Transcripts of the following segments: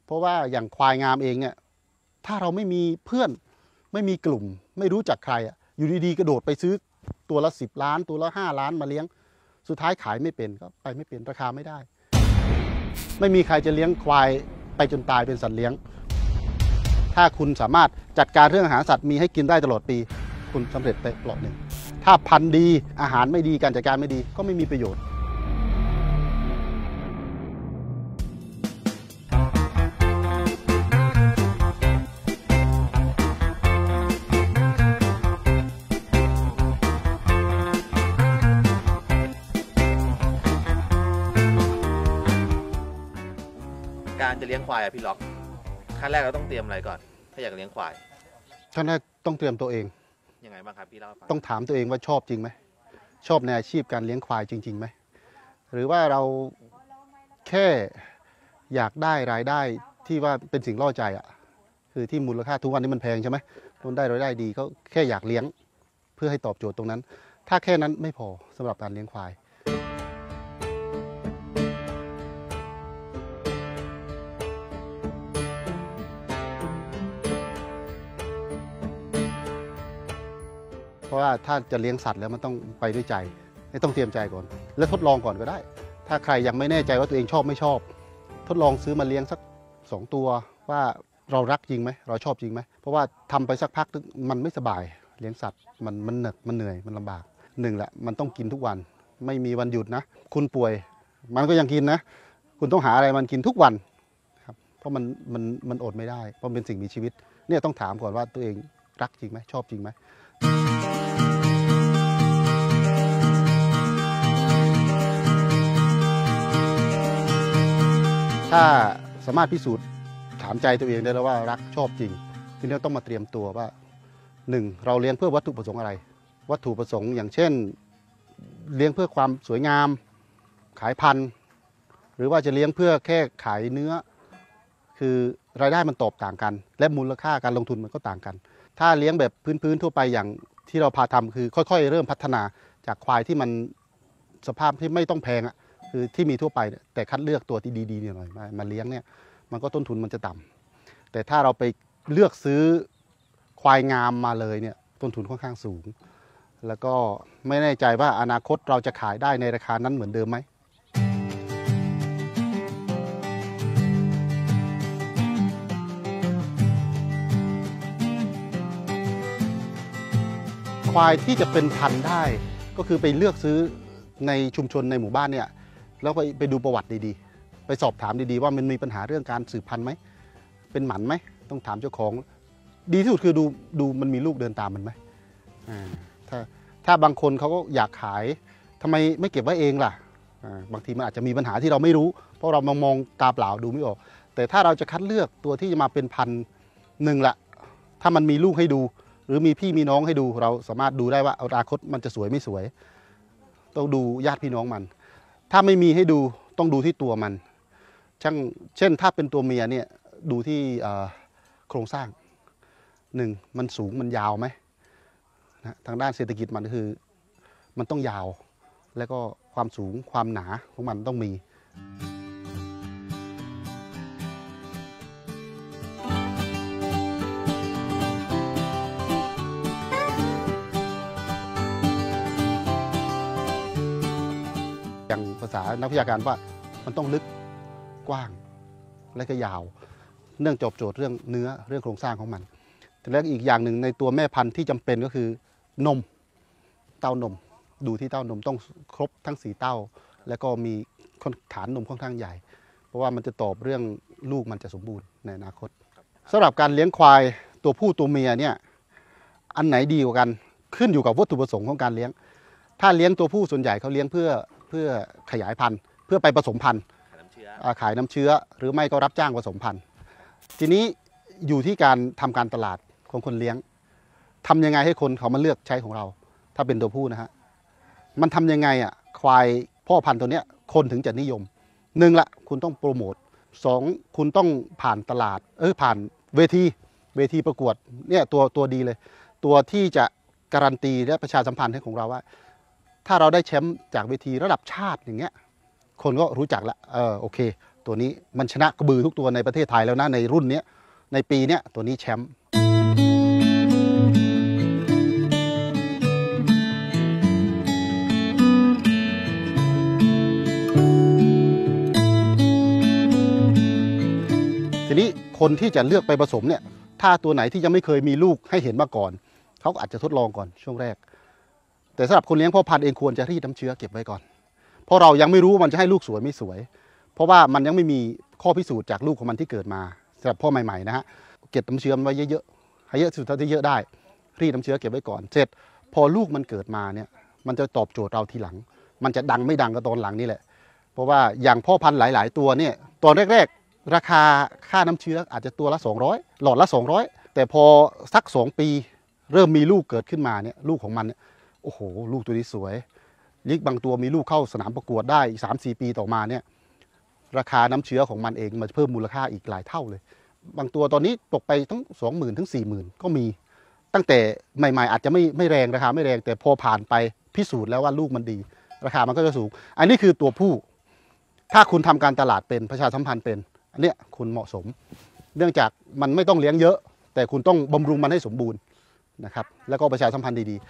เพราะว่าอย่างควายงามเองเนี่ยถ้าเราไม่มีเพื่อนไม่มีกลุ่มไม่รู้จักใครอยู่ดีๆกระโดดไปซื้อตัวละ10 ล้านตัวละ5 ล้านมาเลี้ยงสุดท้ายขายไม่เป็นก็ไปไม่เป็นราคาไม่ได้ไม่มีใครจะเลี้ยงควายไปจนตายเป็นสัตว์เลี้ยงถ้าคุณสามารถจัดการเรื่องอาหารสัตว์มีให้กินได้ตลอดปีคุณสำเร็จไปเปลาะหนึ่งถ้าพันธุ์ดีอาหารไม่ดีการจัดการไม่ดีก็ไม่มีประโยชน์การจะเลี้ยงควายพี่ล็อกขั้นแรกเราต้องเตรียมอะไรก่อนถ้าอยากเลี้ยงควายขั้นแรกต้องเตรียมตัวเองยังไงบ้างครับพี่เล่าให้ฟังต้องถามตัวเองว่าชอบจริงไหมชอบในอาชีพการเลี้ยงควายจริงๆไหมหรือว่าเราแค่อยากได้รายได้ที่ว่าเป็นสิ่งล่อใจคือที่มูลค่าทุกวันนี้มันแพงใช่ไหมมันได้รายได้ดีก็แค่อยากเลี้ยงเพื่อให้ตอบโจทย์ตรงนั้นถ้าแค่นั้นไม่พอสำหรับการเลี้ยงควายเพราะว่าถ้าจะเลี้ยงสัตว์แล้วมันต้องไปด้วยใจต้องเตรียมใจก่อนและทดลองก่อนก็ได้ถ้าใครยังไม่แน่ใจว่าตัวเองชอบไม่ชอบทดลองซื้อมาเลี้ยงสัก2 ตัวว่าเรารักจริงไหมเราชอบจริงไหมเพราะว่าทำไปสักพักมันไม่สบายเลี้ยงสัตว์มันหนักมันเหนื่อยมันลำบากแหละมันต้องกินทุกวันไม่มีวันหยุดนะคุณป่วยมันก็ยังกินนะคุณต้องหาอะไรมันกินทุกวันครับเพราะมันอดไม่ได้เพราะเป็นสิ่งมีชีวิตเนี่ยต้องถามก่อนว่าตัวเองรักจริงไหมชอบจริงไหมถ้าสามารถพิสูจน์ถามใจตัวเองได้แล้วว่ารักชอบจริงทีนี้ต้องมาเตรียมตัวว่า1เราเลี้ยงเพื่อวัตถุประสงค์อะไรวัตถุประสงค์อย่างเช่นเลี้ยงเพื่อความสวยงามขายพันธุ์หรือว่าจะเลี้ยงเพื่อแค่ขายเนื้อคือรายได้มันตกต่างกันและมูลค่าการลงทุนมันก็ต่างกันถ้าเลี้ยงแบบพื้นๆทั่วไปอย่างที่เราพาทำคือค่อยๆเริ่มพัฒนาจากควายที่มันสภาพที่ไม่ต้องแพงคือที่มีทั่วไปแต่คัดเลือกตัวที่ดีๆหน่อยมาเลี้ยงเนี่ยมันก็ต้นทุนมันจะต่ำแต่ถ้าเราไปเลือกซื้อควายงามมาเลยเนี่ยต้นทุนค่อนข้างสูงแล้วก็ไม่แน่ใจว่าอนาคตเราจะขายได้ในราคานั้นเหมือนเดิมไหมควายที่จะเป็นพันธุ์ได้ก็คือไปเลือกซื้อในชุมชนในหมู่บ้านเนี่ยแล้วไปดูประวัติดีๆไปสอบถามดีๆว่ามันมีปัญหาเรื่องการสืบพันธุ์ไหมเป็นหมันไหมต้องถามเจ้าของดีที่สุดคือดูมันมีลูกเดินตามมันไหมถ้าบางคนเขาก็อยากขายทำไมไม่เก็บไว้เองล่ะบางทีมันอาจจะมีปัญหาที่เราไม่รู้เพราะเรามองตาเปล่าดูไม่ออกแต่ถ้าเราจะคัดเลือกตัวที่จะมาเป็นพันธุ์ละถ้ามันมีลูกให้ดูหรือมีพี่มีน้องให้ดูเราสามารถดูได้ว่าอนาคตมันจะสวยไม่สวยต้องดูญาติพี่น้องมันถ้าไม่มีให้ดูต้องดูที่ตัวมันเช่นถ้าเป็นตัวเมียเนี่ยดูที่โครงสร้างมันสูงมันยาวไหมนะทางด้านเศรษฐกิจมันคือมันต้องยาวแล้วก็ความสูงความหนาของมันต้องมีอย่างภาษานักวิชาการว่ามันต้องลึกกว้างและก็ยาวเนื่องจากโจทย์เรื่องเนื้อเรื่องโครงสร้างของมันแล้วอีกอย่างหนึ่งในตัวแม่พันธุ์ที่จำเป็นก็คือนมเต้านมดูที่เต้านมต้องครบทั้ง4 เต้าแล้วก็มีฐานนมค่อนข้างใหญ่เพราะว่ามันจะตอบเรื่องลูกมันจะสมบูรณ์ในอนาคตสำหรับการเลี้ยงควายตัวผู้ตัวเมียเนี่ยอันไหนดีกว่ากันขึ้นอยู่กับวัตถุประสงค์ของการเลี้ยงถ้าเลี้ยงตัวผู้ส่วนใหญ่เขาเลี้ยงเพื่อขยายพันธุ์เพื่อไปผสมพันธุ์ขายน้ำเชื้อหรือไม่ก็รับจ้างผสมพันธุ์ทีนี้อยู่ที่การทำการตลาดของคนเลี้ยงทำยังไงให้คนเขามาเลือกใช้ของเราถ้าเป็นตัวผู้นะฮะมันทำยังไงควายพ่อพันธุ์ตัวเนี้ยคนถึงจะนิยมละคุณต้องโปรโมท2คุณต้องผ่านตลาดผ่านเวทีประกวดเนี่ยตัวดีเลยตัวที่จะการันตีและประชาสัมพันธ์ให้ของเราว่าถ้าเราได้แชมป์จากเวทีระดับชาติอย่างเงี้ยคนก็รู้จักละโอเคตัวนี้มันชนะกระบือทุกตัวในประเทศไทยแล้วนะในรุ่นนี้ในปีนี้ตัวนี้แชมป์ทีนี้คนที่จะเลือกไปผสมเนี่ยถ้าตัวไหนที่ยังไม่เคยมีลูกให้เห็นมาก่อนเขาก็อาจจะทดลองก่อนช่วงแรกแต่สำหรับคนเลี้ยงพ่อพันธุ์เองควรจะรีดน้ำเชื้อเก็บไว้ก่อนเพราะเรายังไม่รู้ว่ามันจะให้ลูกสวยไม่สวยเพราะว่ามันยังไม่มีข้อพิสูจน์จากลูกของมันที่เกิดมาสำหรับพ่อใหม่ๆนะฮะเก็บน้ำเชื้อไว้เยอะๆให้เยอะสุดเท่าที่เยอะได้รีดน้ำเชื้อเก็บไว้ก่อนเสร็จพอลูกมันเกิดมาเนี่ยมันจะตอบโจทย์เราทีหลังมันจะดังไม่ดังก็ตอนหลังนี่แหละเพราะว่าอย่างพ่อพันธุ์หลายๆตัวเนี่ยตอนแรกๆราคาค่าน้ำเชื้ออาจจะตัวละ200หลอดละ200แต่พอสัก2 ปีเริ่มมีลูกเกิดขึ้นมาเนี่ยลูกของมันเนี่ยโอ้โหลูกตัวนี้สวยยิ่งบางตัวมีลูกเข้าสนามประกวดได้ 3-4 ปีต่อมาเนี่ยราคาน้ำเชื้อของมันเองมันเพิ่มมูลค่าอีกหลายเท่าเลยบางตัวตอนนี้ตกไปทั้ง 20,000 ถึง 40,000 ก็มีตั้งแต่ใหม่ๆอาจจะไม่แรงราคาไม่แรงแต่พอผ่านไปพิสูจน์แล้วว่าลูกมันดีราคามันก็จะสูงอันนี้คือตัวผู้ถ้าคุณทำการตลาดเป็นประชาสัมพันธ์เป็นอันเนี้ยคุณเหมาะสมเนื่องจากมันไม่ต้องเลี้ยงเยอะแต่คุณต้องบำรุงมันให้สมบูรณ์นะครับแล้วก็ประชาสัมพันธ์ดี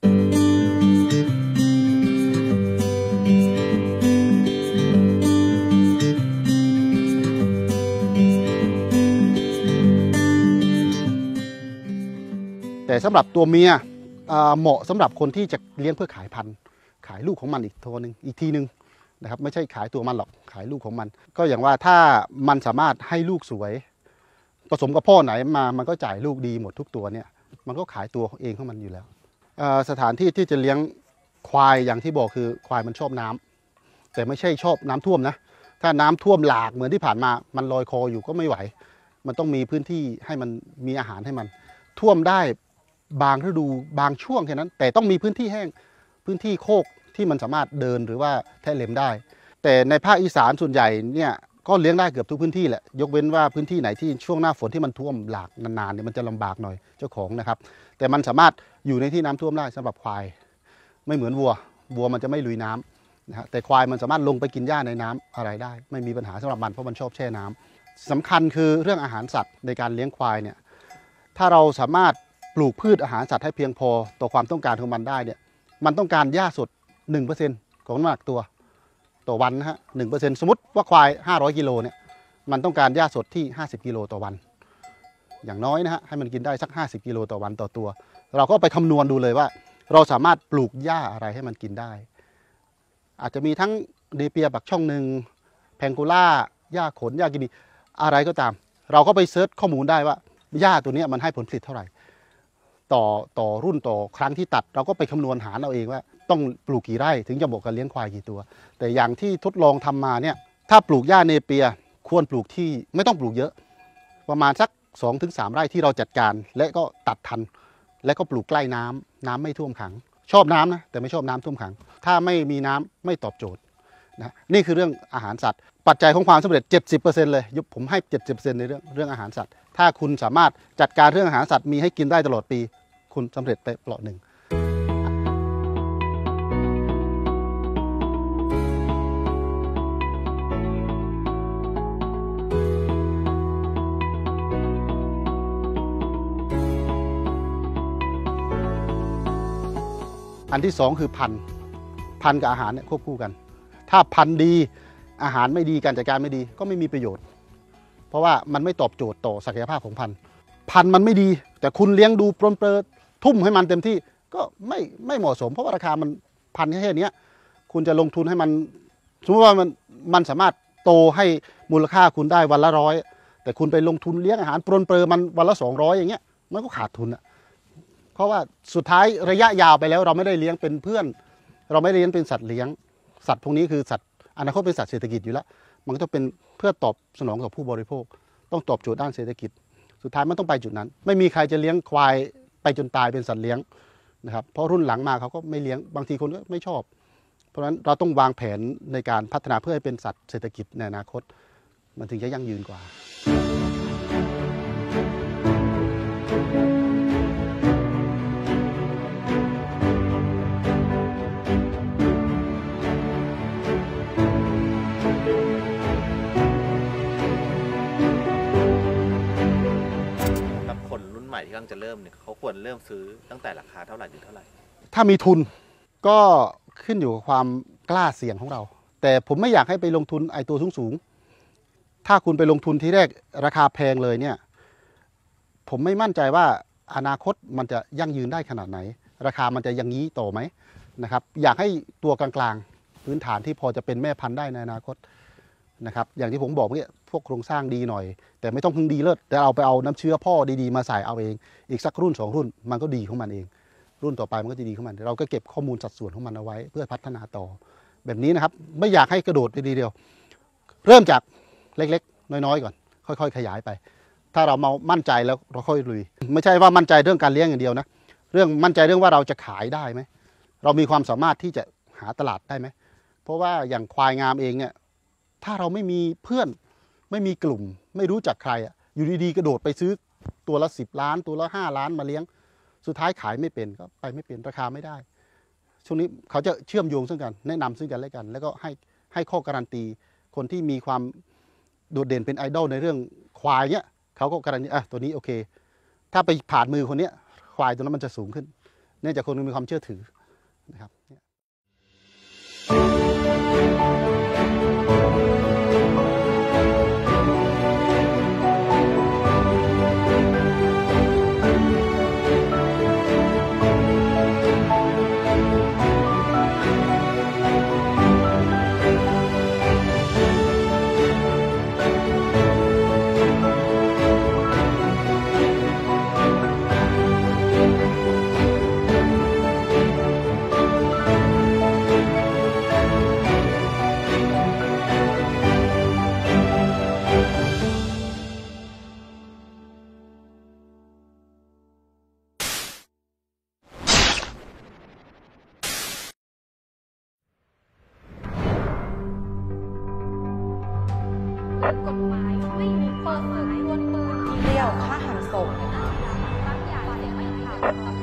ๆแต่สำหรับตัวเมียเหมาะสำหรับคนที่จะเลี้ยงเพื่อขายพันธุ์ขายลูกของมันอีกทีนึงนะครับไม่ใช่ขายตัวมันหรอกขายลูกของมันก็อย่างว่าถ้ามันสามารถให้ลูกสวยผสมกับพ่อไหนมามันก็จ่ายลูกดีหมดทุกตัวเนี่ยมันก็ขายตัวเองของมันอยู่แล้วสถานที่ที่จะเลี้ยงควายอย่างที่บอกคือควายมันชอบน้ำแต่ไม่ใช่ชอบน้ำท่วมนะถ้าน้ำท่วมหลากเหมือนที่ผ่านมามันลอยคออยู่ก็ไม่ไหวมันต้องมีพื้นที่ให้มันมีอาหารให้มันท่วมได้บางฤดูบางช่วงแค่นั้นแต่ต้องมีพื้นที่แห้งพื้นที่โคกที่มันสามารถเดินหรือว่าแทะเล็มได้แต่ในภาคอีสานส่วนใหญ่เนี่ยก็เลี้ยงได้เกือบทุกพื้นที่แหละยกเว้นว่าพื้นที่ไหนที่ช่วงหน้าฝนที่มันท่วมหลากนานๆเนี่ยมันจะลำบากหน่อยเจ้าของนะครับแต่มันสามารถอยู่ในที่น้ำท่วมได้สำหรับควายไม่เหมือนวัวมันจะไม่ลุยน้ำนะฮะแต่ควายมันสามารถลงไปกินหญ้าในน้ำอะไรได้ไม่มีปัญหาสำหรับมันเพราะมันชอบแช่น้ำสำคัญคือเรื่องอาหารสัตว์ในการเลี้ยงควายเนี่ยถ้าเราสามารถปลูกพืชอาหารสัตว์ให้เพียงพอต่อความต้องการของมันได้เนี่ยมันต้องการหญ้าสด 1% ของน้ำหนักตัวต่อวันนะฮะ 1% สมมติว่าควาย500 กิโลเนี่ยมันต้องการหญ้าสดที่50 กิโลต่อวันอย่างน้อยนะฮะให้มันกินได้สัก50 กิโลต่อวันต่อตัวเราก็ไปคำนวณดูเลยว่าเราสามารถปลูกหญ้าอะไรให้มันกินได้อาจจะมีทั้งเดเปียบักช่องหนึ่งแพงโกล่าหญ้าขนหญ้ากินีอะไรก็ตามเราก็ไปเซิร์ชข้อมูลได้ว่าหญ้าตัวนี้มันให้ผลผลิตเท่าไหร่ต่อรุ่นต่อครั้งที่ตัดเราก็ไปคำนวณหารเอาเองว่าต้องปลูกกี่ไร่ถึงจะเหมาะกับเลี้ยงควายกี่ตัวแต่อย่างที่ทดลองทำมาเนี่ยถ้าปลูกหญ้าเนเปียควรปลูกที่ไม่ต้องปลูกเยอะประมาณสัก 2-3 ไร่ที่เราจัดการและก็ตัดทันและก็ปลูกใกล้น้ำไม่ท่วมขังชอบน้ำนะแต่ไม่ชอบน้ำท่วมขังถ้าไม่มีน้ำไม่ตอบโจทย์นะนี่คือเรื่องอาหารสัตว์ปัจจัยของความสำเร็จ 70% เลยผมให้ 70% ในเรื่องอาหารสัตว์ถ้าคุณสามารถจัดการเรื่องอาหารสัตว์มีให้กินได้ตลอดปีคุณสำเร็จไปเปราะหนึ่งอันที่สองคือพันธุ์กับอาหารเนี่ยควบคู่กันถ้าพันธุ์ดีอาหารไม่ดีการจัดการไม่ดีก็ไม่มีประโยชน์เพราะว่ามันไม่ตอบโจทย์ต่อศักยภาพของพันธุ์มันไม่ดีแต่คุณเลี้ยงดูปรนเปรอทุ่มให้มันเต็มที่ก็ไม่เหมาะสมเพราะว่าราคามันพันแค่นี้คุณจะลงทุนให้มันสมมติว่ามันสามารถโตให้มูลค่าคุณได้วันละ100แต่คุณไปลงทุนเลี้ยงอาหารปรนเปรอมันวันละ200อย่างเงี้ยมันก็ขาดทุนเพราะว่าสุดท้ายระยะยาวไปแล้วเราไม่ได้เลี้ยงเป็นเพื่อนเราไม่ได้เลี้ยงเป็นสัตว์เลี้ยงสัตว์พวกนี้คือสัตว์อนาคตเป็นสัตว์เศรษฐกิจอยู่แล้วมันก็ต้องเป็นเพื่อตอบสนองต่อผู้บริโภคต้องตอบโจทย์ด้านเศรษฐกิจสุดท้ายมันต้องไปจุดนั้นไม่มีใครจะเลี้ยงควายไปจนตายเป็นสัตว์เลี้ยงนะครับเพราะรุ่นหลังมาเขาก็ไม่เลี้ยงบางทีคนก็ไม่ชอบเพราะฉะนั้นเราต้องวางแผนในการพัฒนาเพื่อให้เป็นสัตว์เศรษฐกิจในอนาคตมันถึงจะยั่งยืนกว่าม่ที่กำลังจะเริ่มเนี่ยเขาควรเริ่มซื้อตั้งแต่ราคาเท่าไหร่ถึงเท่าไหร่ถ้ามีทุนก็ขึ้นอยู่กับความกล้าเสี่ยงของเรา แต่ผมไม่อยากให้ไปลงทุนไอ้ตัวสูงๆถ้าคุณไปลงทุนที่แรกราคาแพงเลยเนี่ยผมไม่มั่นใจว่าอนาคตมันจะยั่งยืนได้ขนาดไหนราคามันจะยังงี้ต่อไหมนะครับอยากให้ตัวกลางๆพื้นฐานที่พอจะเป็นแม่พันธุ์ได้ในอนาคตนะครับอย่างที่ผมบอกเมื่อกี้พวกโครงสร้างดีหน่อยแต่ไม่ต้องเพิ่งดีเลิศแต่เราไปเอาน้ำเชื้อพ่อดีๆมาใส่เอาเองอีกสักรุ่น2รุ่นมันก็ดีของมันเองรุ่นต่อไปมันก็จะดีของมันเราก็เก็บข้อมูลสัดส่วนของมันเอาไว้เพื่อพัฒนาต่อแบบนี้นะครับไม่อยากให้กระโดดไปทีเดียวเริ่มจากเล็กๆน้อยๆก่อนค่อยๆขยายไปถ้าเรามามั่นใจแล้วเราค่อยลุยไม่ใช่ว่ามั่นใจเรื่องการเลี้ยงอย่างเดียวนะเรื่องมั่นใจเรื่องว่าเราจะขายได้ไหมเรามีความสามารถที่จะหาตลาดได้ไหมเพราะว่าอย่างควายงามเองเนี่ยถ้าเราไม่มีเพื่อนไม่มีกลุ่มไม่รู้จักใครอยู่ดีๆกระโดดไปซื้อตัวละ10 ล้านตัวละ5 ล้านมาเลี้ยงสุดท้ายขายไม่เป็นก็ไปไม่เป็นราคาไม่ได้ช่วงนี้เขาจะเชื่อมโยงซึ่งกันแนะนำซึ่งกันและกันแล้วก็ให้ข้อการันตีคนที่มีความโดดเด่นเป็นไอดอลในเรื่องควายเนี่ยเขาก็การันตีตัวนี้โอเคถ้าไปผ่านมือคนนี้ควายตัวนั้นมันจะสูงขึ้นเนื่องจากคนมีความเชื่อถือนะครับกฎหมายไม่มีเปิดเผยล้วนปืนเดี่ยวฆ่าหันศพบางอย่างไม่ทำ